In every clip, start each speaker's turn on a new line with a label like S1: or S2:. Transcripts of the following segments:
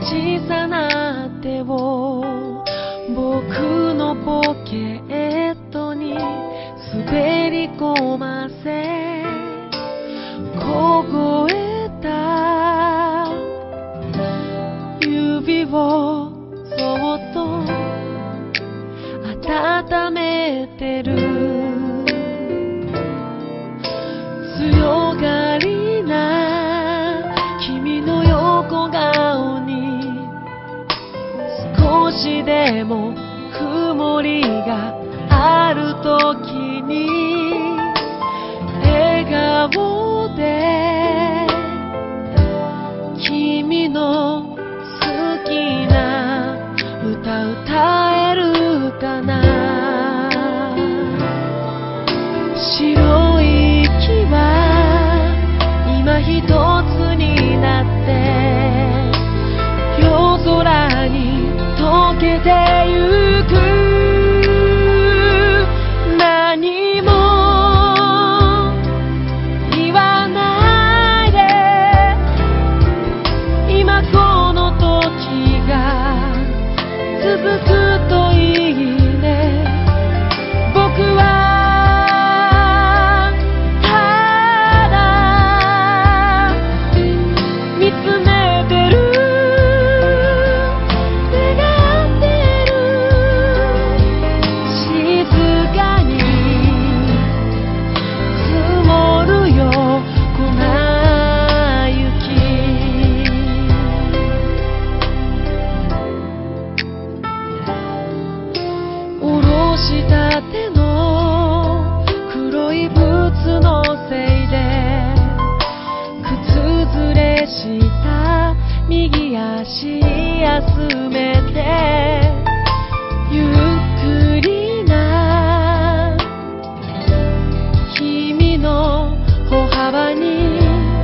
S1: 小さな手を僕のポケットに滑り込ませ、凍えた指をそっと温めてる。強がりな君の横顔に少しでも曇りがあるときに笑顔で君の好きな歌歌えるかな。白い木は今一つになって夜空に溶けてゆく。何も言わないで今この時が続くといいね。僕はただ見つめてる、願ってる。静かに積もるよ粉雪。おろしたての黒いブーツのせいで靴ずれした右足休めてゆっくりな君の歩幅に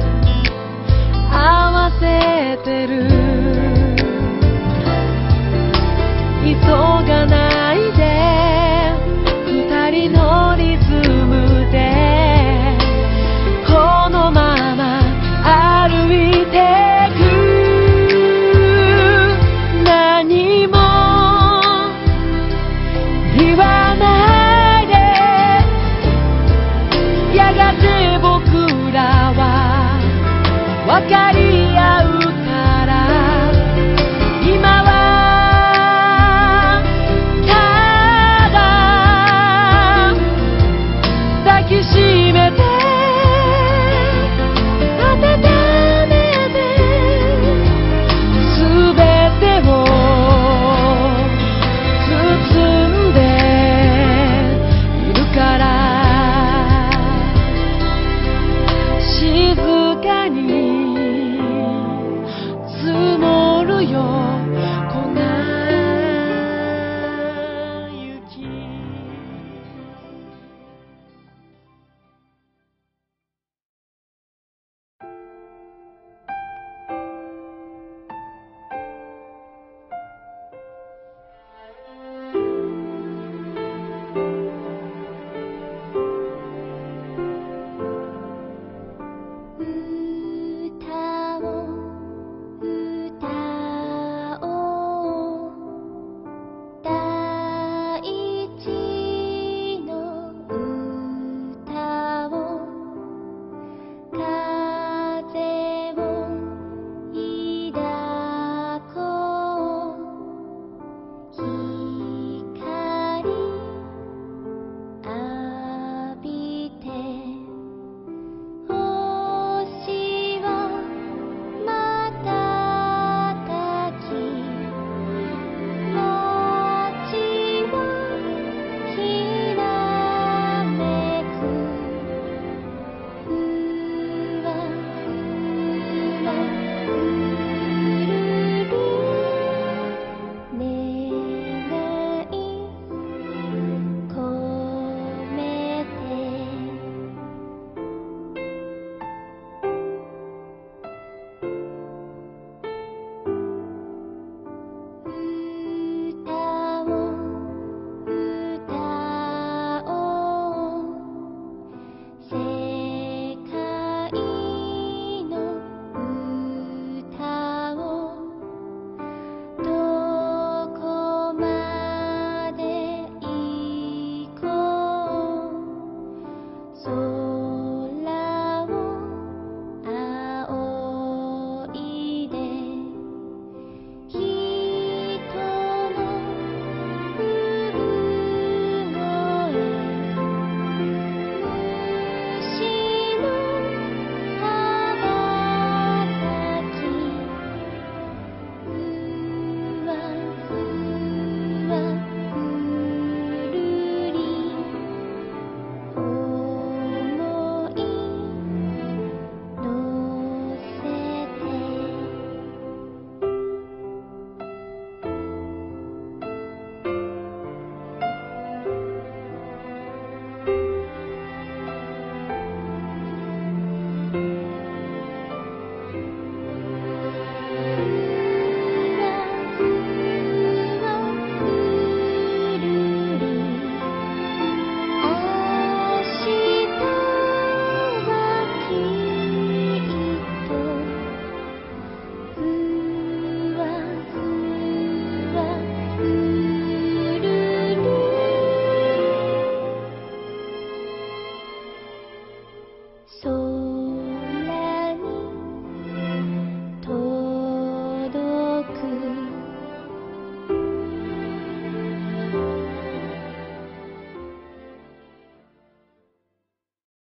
S1: 合わせてる。急がないで二人のリズムでこのまま歩いてく。何も言わないでやがて僕らは分かり合うから。今はただ抱きしめて温めて全てを包んでいるから。静かに積もるよ